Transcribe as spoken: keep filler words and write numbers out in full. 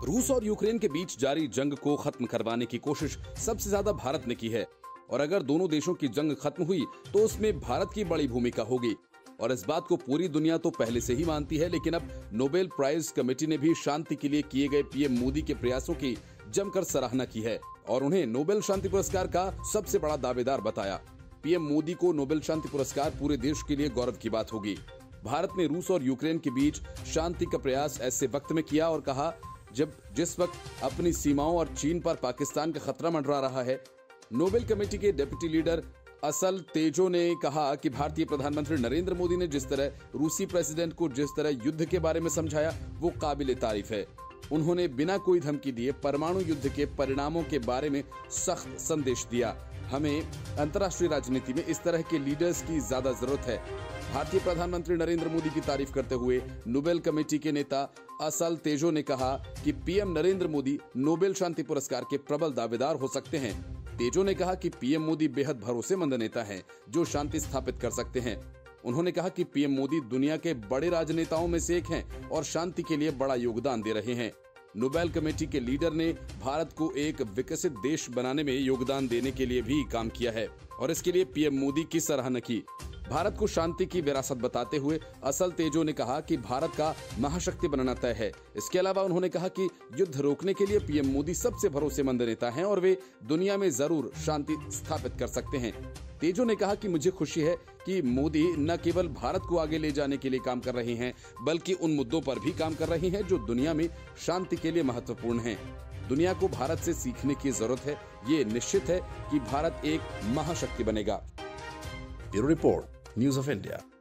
रूस और यूक्रेन के बीच जारी जंग को खत्म करवाने की कोशिश सबसे ज्यादा भारत ने की है और अगर दोनों देशों की जंग खत्म हुई तो उसमें भारत की बड़ी भूमिका होगी और इस बात को पूरी दुनिया तो पहले से ही मानती है। लेकिन अब नोबेल प्राइज कमेटी ने भी शांति के लिए किए गए पीएम मोदी के प्रयासों की जमकर सराहना की है और उन्हें नोबेल शांति पुरस्कार का सबसे बड़ा दावेदार बताया। पीएम मोदी को नोबेल शांति पुरस्कार पूरे देश के लिए गौरव की बात होगी। भारत ने रूस और यूक्रेन के बीच शांति का प्रयास ऐसे वक्त में किया और कहा जब जिस वक्त अपनी सीमाओं और चीन पर पाकिस्तान का खतरा मंडरा रहा है। नोबेल कमेटी के डिप्टी लीडर असल तेजो ने कहा कि भारतीय प्रधानमंत्री नरेंद्र मोदी ने जिस तरह रूसी प्रेसिडेंट को जिस तरह युद्ध के बारे में समझाया वो काबिले तारीफ है। उन्होंने बिना कोई धमकी दिए परमाणु युद्ध के परिणामों के बारे में सख्त संदेश दिया। हमें अंतर्राष्ट्रीय राजनीति में इस तरह के लीडर्स की ज्यादा जरूरत है। भारतीय प्रधानमंत्री नरेंद्र मोदी की तारीफ करते हुए नोबेल कमेटी के नेता असल तेजो ने कहा कि पीएम नरेंद्र मोदी नोबेल शांति पुरस्कार के प्रबल दावेदार हो सकते हैं। तेजो ने कहा कि पीएम मोदी बेहद भरोसेमंद नेता हैं जो शांति स्थापित कर सकते हैं। उन्होंने कहा कि पीएम मोदी दुनिया के बड़े राजनेताओं में से एक हैं और शांति के लिए बड़ा योगदान दे रहे हैं। नोबेल कमेटी के लीडर ने भारत को एक विकसित देश बनाने में योगदान देने के लिए भी काम किया है और इसके लिए पीएम मोदी की सराहना की। भारत को शांति की विरासत बताते हुए असल तेजो ने कहा कि भारत का महाशक्ति बनना तय है। इसके अलावा उन्होंने कहा कि युद्ध रोकने के लिए पीएम मोदी सबसे भरोसेमंद नेता हैं और वे दुनिया में जरूर शांति स्थापित कर सकते हैं। तेजो ने कहा कि मुझे खुशी है कि मोदी न केवल भारत को आगे ले जाने के लिए काम कर रहे हैं बल्कि उन मुद्दों पर भी काम कर रहे हैं जो दुनिया में शांति के लिए महत्वपूर्ण हैं। दुनिया को भारत से सीखने की जरूरत है। ये निश्चित है कि भारत एक महाशक्ति बनेगा। Bureau report, news of India.